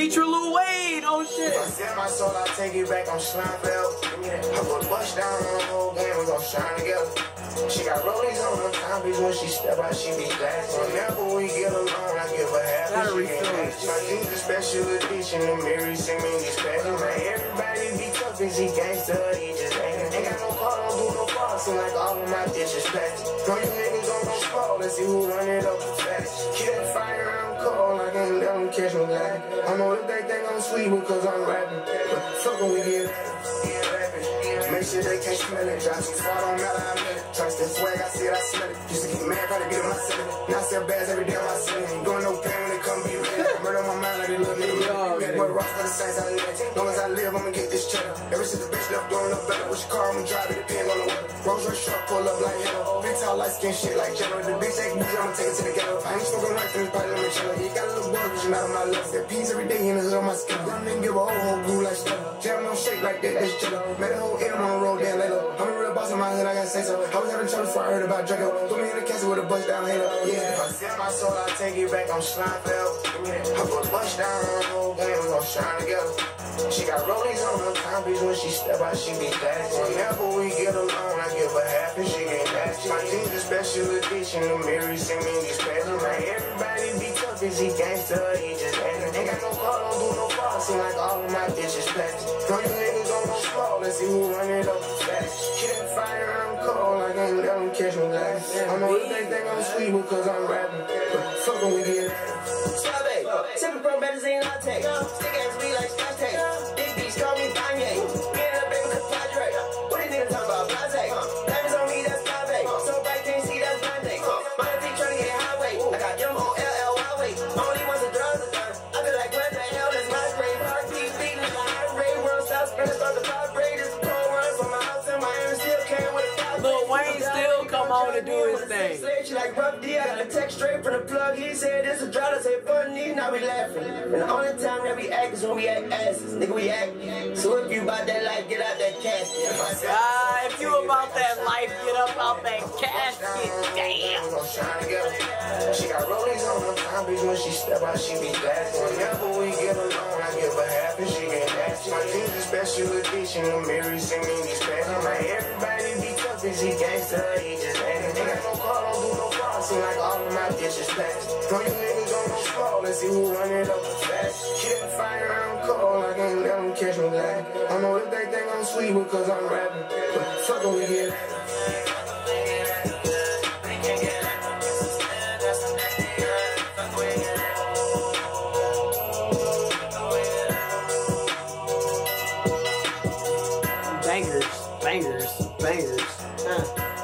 Feature Lil Wayne, oh shit. If I sell my soul, I'll take it back on slime belt. I put bust down on the whole game, we gon' shine together. She got rollies on her time, bitch, when she step out, she be glass. Whenever we get alone, I give her half and she get half. My jeans a special edition, the mirror send me these patterns. Man, everybody be tough, is he gangsta, he just ain't got no car, don't do no bar, seem like all of my bitches plastic. Throw you niggas on no spot, let's see who run it up the fastest. Keep that fire around cold, I can't let them catch me lying. I know that they think I'm sweet because I'm rapping, but fuckin' we get rapping. Make sure they can't smell it, drop some spot on metal, I met it. Trust that swag, I see it, I smell it. Used to get mad, try to get in my cellar. Now I sell bags every day on my cellar. Ain't doing no pain when they come be ready. Murder on my mind like they little nigga. Boy, rock for the saints, I live. Long as I live, I'ma get this cheddar. Ever since the bitch left doing no better. Which car I'ma drive, it depends on the weather. Rolls Royce truck, pull up like hell. Big tall, light skin shit like Jello. The bitch ain't bougie, I'ma take it to the ghetto. I ain't smoking right through this party, let me chill. You got a little boy, but you're not on my left. Got peas every day in the hood on my skin. Young nigga give a whole glue like stuff. Jam no shake like that, that's jello. Made a whole M on the road, damn later. I'm a real boss in my hood, I gotta say so. I was having trouble before I heard about Draco. Put me in the castle with a bust down halo. Yeah, if I sell my soul, I'll take it back on slime belt. I put bust down on the whole game, we gon' shine together. She got rollies on her time, bitch, when she step out, she be glass. Whenever we get alone, I give her half and she get half. My jeans a special edition, the mirror send me these patterns. Man, everybody be tough, is he gangsta, he just ain't got no car, don't do no bar, seem like all of my bitches plastic. Throw you niggas on no spot, let's see who run it up the fastest. Keep that fire around cold, I can't let them catch me lying. I know that they think I'm sweet because I'm rapping, but fuckin' we get Suave, Simple Pro magazine latte. Stick ass me like Scotch tape. Big beats call me Kanye. Get up, baby, cause Padre. What these niggas talking about? Blase. Diamonds on me, that's Suave. So bright, can't see, that's Blase. My feet trying to get highway. I got them on LL Huawei. Only ones that drugs are done. I feel like what the hell is my grave? Heartbeat beating at a high rate. World South Spring, start the vibrate. This cold run from my house in Miami. Still came with a five. Lil Wayne still come on to do his thing. She like rough D, I got a text straight from the plug. He said it's a drought, I said funny, now we laughing. And the only time that we act is when we act asses. Nigga, we act. So if you about that life, get out that casket. If you about that life, get up out that casket. Damn. She got rollies on her time, bitch, when she step out, she be glass. Whenever we get alone, I give her half and she get half. My jeans a special edition, the mirror send me these patterns. Man, everybody be tough, is he gangsta, he just ain't got no car, don't do no bar, seem like all of my bitches plastic. Throw you niggas on no spot, let's see who run it up the fast. Keep that fire around cold, I can't let them catch me lying. I know that they think I'm sweet because I'm rapping, but fuckin' we get Bangers, bangers, bangers.